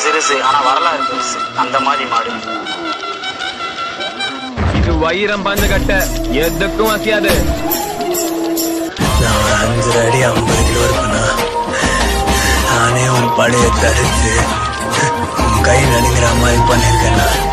சிறுசு ஆனா வரலாறு பெருசு அந்த மாதிரி மாடு. இது வைரம் பந்து கட்ட எதுக்கும் வசியாது. நான் 5 அடி 50 கிலோ இருப்பேனா? நானே ஒரு படையை தடுத்து உன் கை நடுங்கிற மாதிரி பண்ணிருக்கேன்னா